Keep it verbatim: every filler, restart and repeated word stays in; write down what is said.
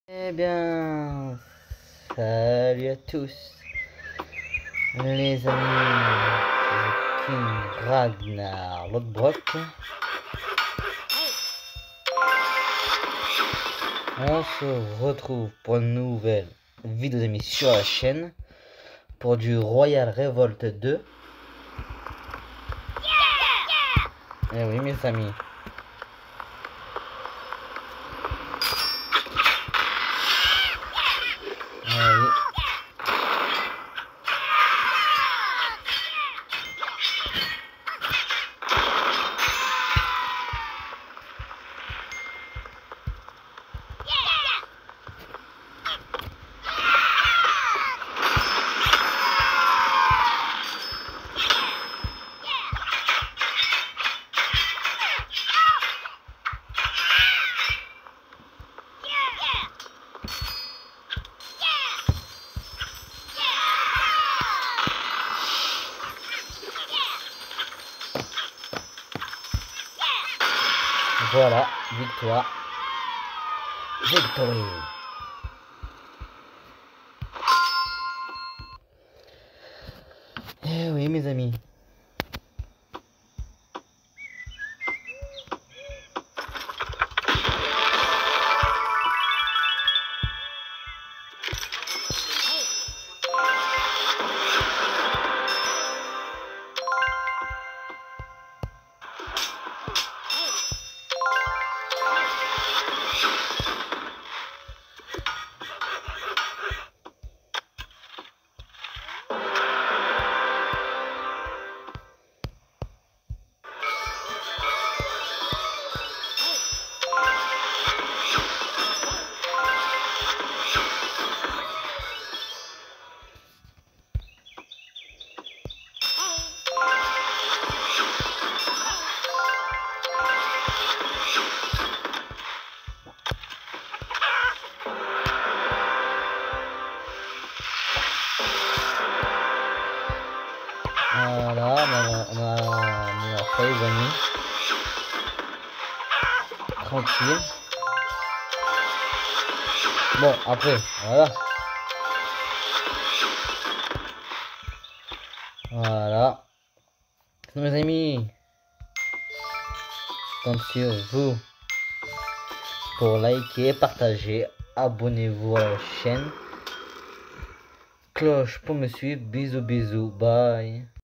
Eh bien, salut à tous les amis, c'est King Ragnar Lodbrok. On se retrouve pour une nouvelle vidéo d'amis sur la chaîne pour du Royal Revolt deux. Eh oui mes amis. Eh oui. Voilà, victoire. Victory. Eh oui mes amis. Voilà, on a, on a, on a fait les amis. Tranquille. Bon, après, voilà. Voilà. Mes amis, je compte sur vous pour liker, partager, abonnez-vous à la chaîne. Cloche pour me suivre. Bisous, bisous. Bye.